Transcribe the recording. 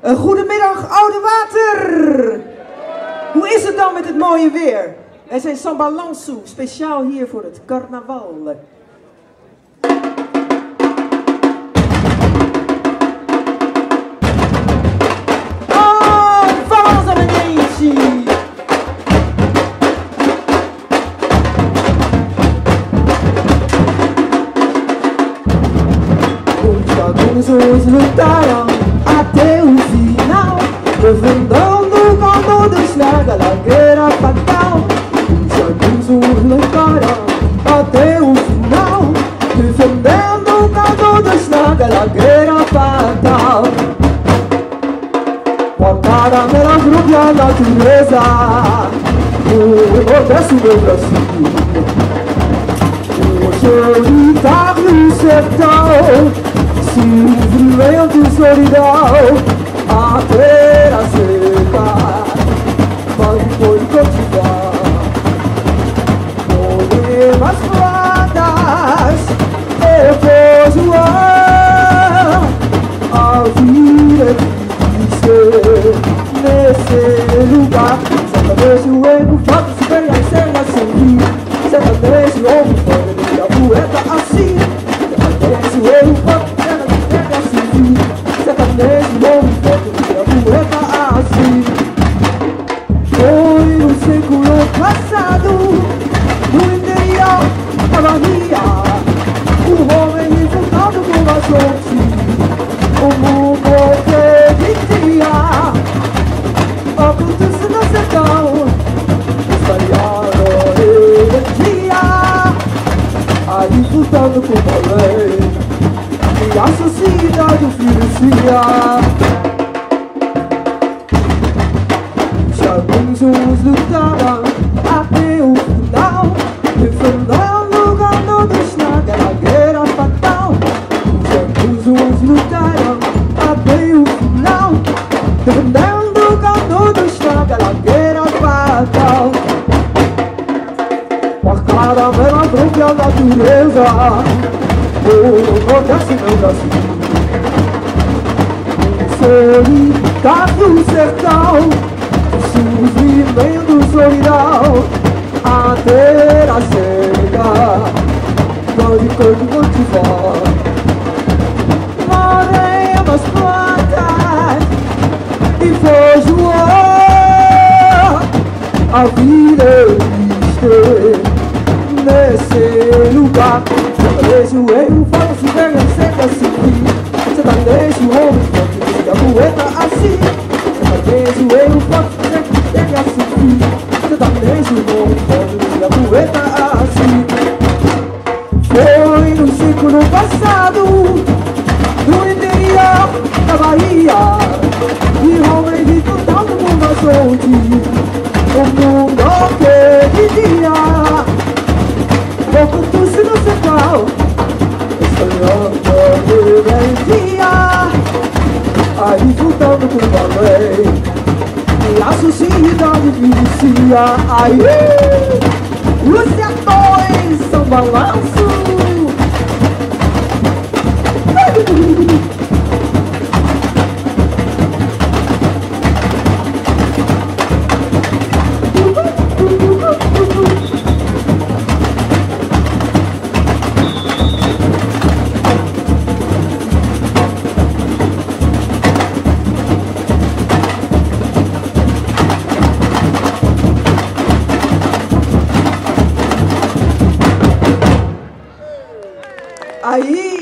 Goedemiddag, Oude Water! Hoe is het dan met het mooie weer? Wij zijn Samba Lançu, speciaal hier voor het carnaval. Oh, vamos a gente! Os jagunços lutaram até o final, desvendando com todos na galagueira fatal. Os jagunços lutaram até o final, defendendo com todos na galagueira fatal. Portada pela própria natureza, o Nordeste do Brasil, o solitário sertão, sofrimento, solidão, a terra seca, mas pode continuar. Problemas planas, eu vou zoar. A vida é difícil nesse lugar. Certamente o erro fato se vem a cena sem fim. Certamente o homem pode ver a poeta assim. Certamente o erro fato foi no século passado, no interior da Bahia, o homem revoltado com a sorte, o mundo acreditia. Acontece no sertão, espalhado energia, aí lutando com a lei e a sociedade oferecia. Jagunços lutaram até o final, defendendo com todos na galagueira fatal. Jagunços lutaram até o final, defendendo com todos na galagueira fatal. Marcada pela própria natureza, o Nordeste do Brasil, solitário sertão, sofrimento, solidão, a terra seca, pode cultivar. Moremos plantas e feijoada, a vida existe nesse lugar. Sertanejo eu falo se vem a seca assim, sertanejo homem pode ver a poeta assim. Sertanejo eu falo se vem a assim, sertanejo homem pode ver a poeta assim. Foi no século passado, no interior da Bahia, e homem disputando com uma sorte, o mundo acreditia. Pouco doce no sertão, espalhando energia, aí lutando com a lei e a sociedade vicia. Aí os sertões são balanço. Aí